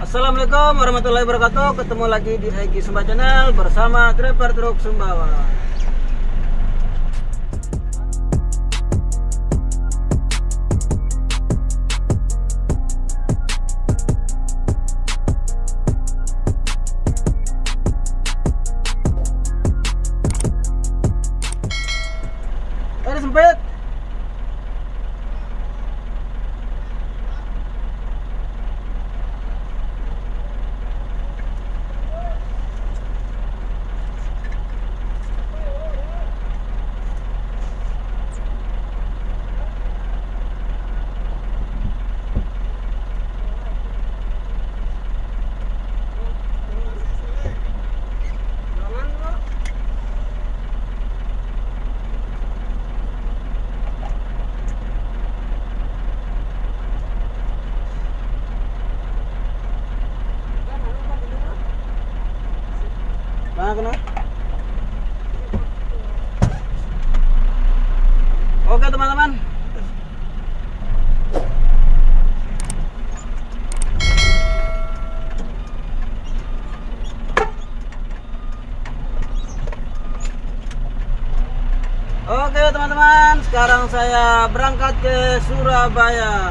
Assalamualaikum warahmatullahi wabarakatuh. Ketemu lagi di Egi Sumba Channel bersama driver truk Sumbawa. Ada sempit. Kena. Oke teman-teman, sekarang saya berangkat ke Surabaya.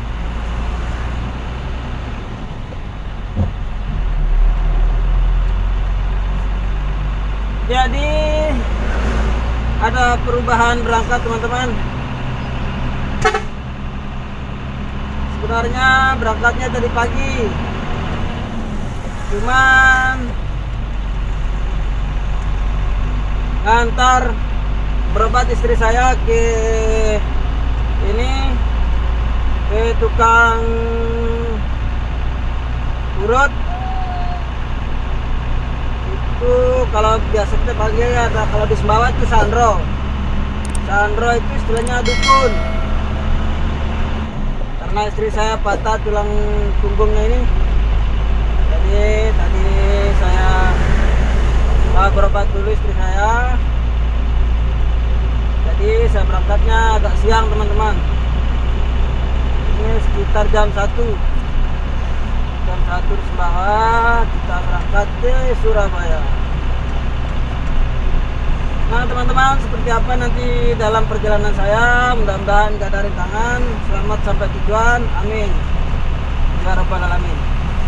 Jadi ada perubahan berangkat teman-teman. Sebenarnya berangkatnya tadi pagi, cuman ngantar berobat istri saya ke tukang urut. Itu kalau biasa kita panggil ya, kalau di Sumbawa itu Sandro. Sandro itu istilahnya dukun. Karena istri saya patah tulang punggungnya ini. Jadi tadi saya berobat dulu istri saya. Jadi saya berangkatnya agak siang teman-teman. Ini sekitar jam 1 di Sumbawa, kita berangkat ke Surabaya. Nah teman-teman, seperti apa nanti dalam perjalanan saya, mudah-mudahan gak ada rintangan, selamat sampai tujuan, amin ya rabbal alamin.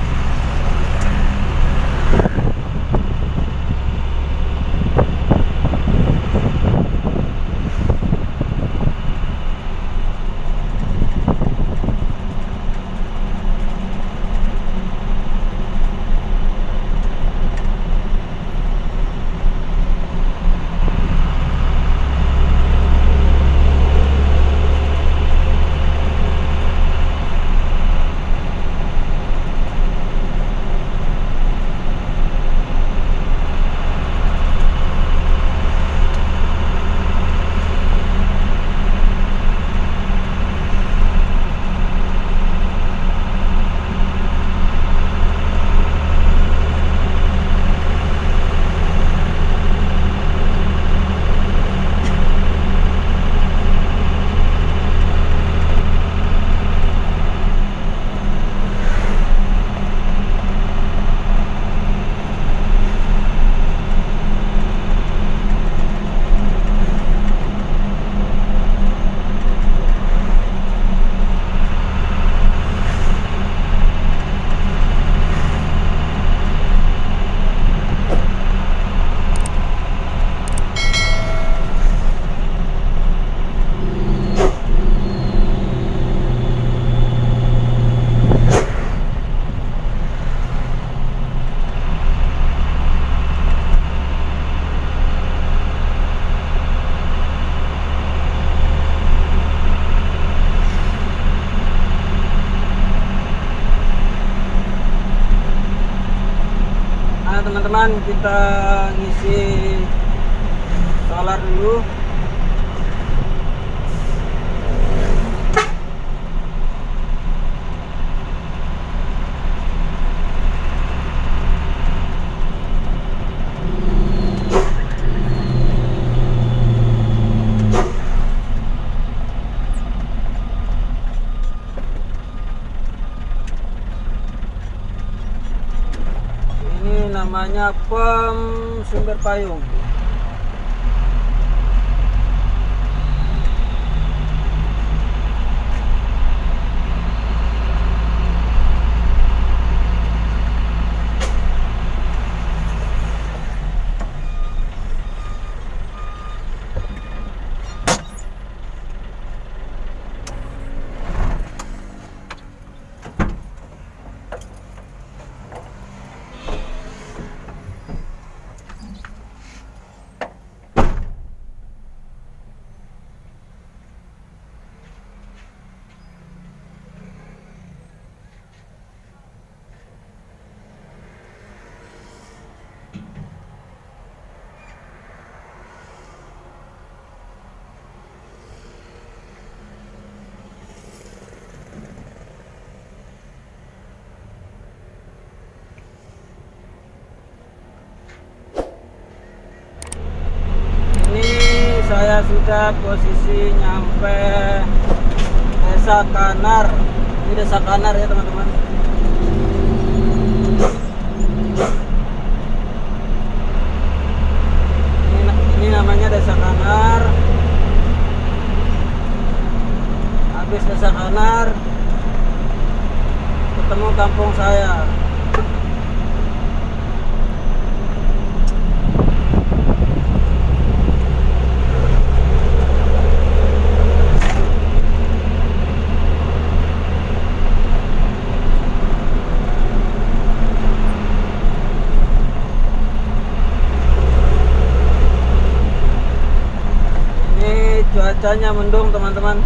Teman-teman, kita ngisi solar dulu. namanya pom sumber payung. Saya sudah posisi nyampe Desa Kanar. Ini Desa Kanar ya teman-teman. Ini namanya Desa Kanar. Habis Desa Kanar ketemu kampung saya. Cuacanya mendung teman-teman.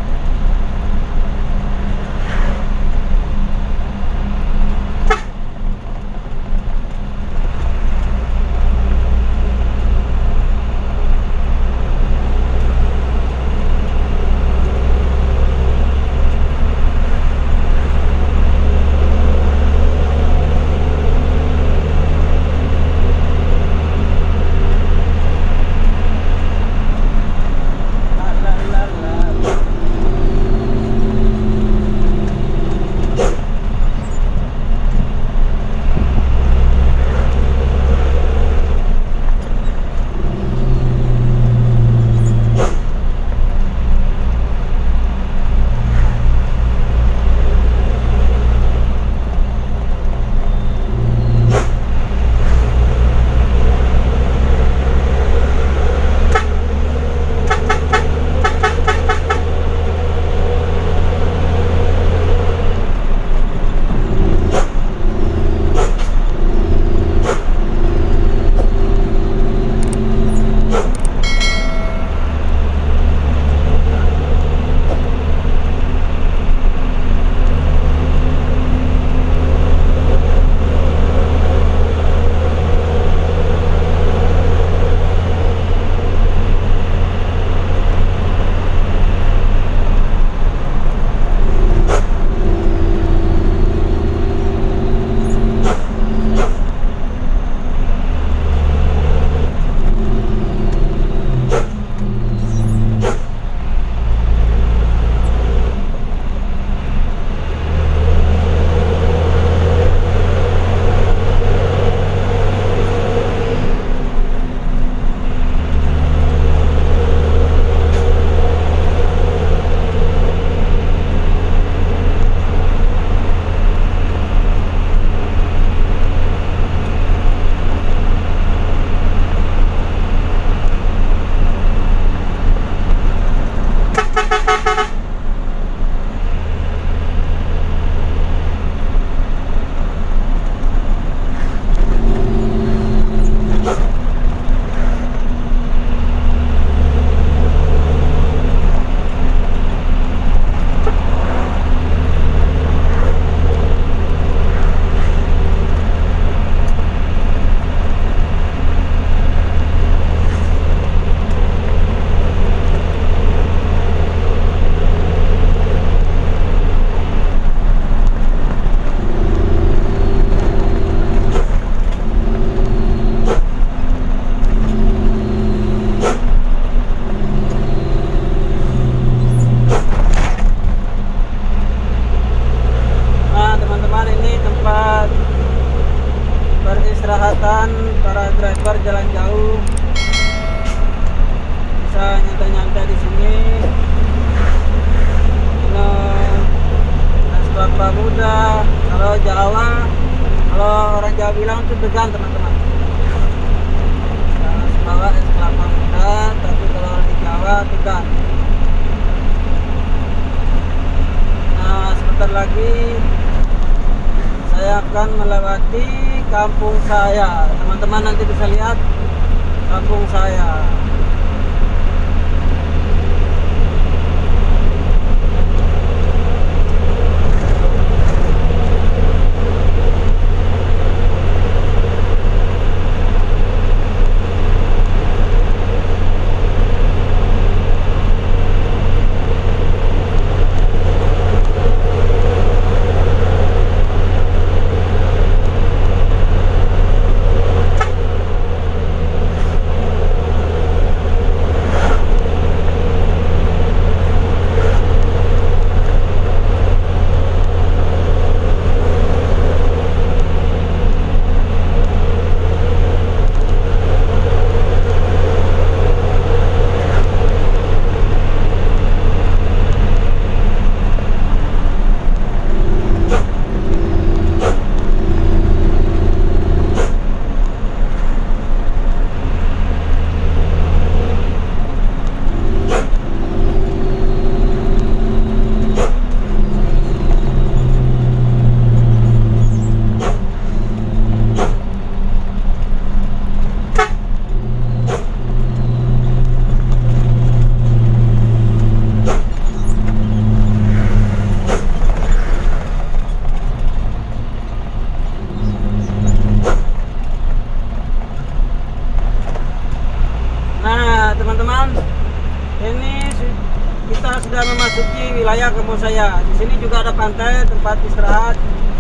kesempatan para driver jalan jauh bisa nyantai-nyantai di sini, minum es kelapa muda. Kalau orang Jawa bilang itu degan, teman-teman. Jangan bawa es kelapa muda, tapi kalau di Jawa degan. Nah, sebentar lagi saya akan melewati kampung saya. Teman-teman nanti bisa lihat kampung saya. Teman-teman, ini kita sudah memasuki wilayah kampung saya. Di sini juga ada pantai, tempat istirahat.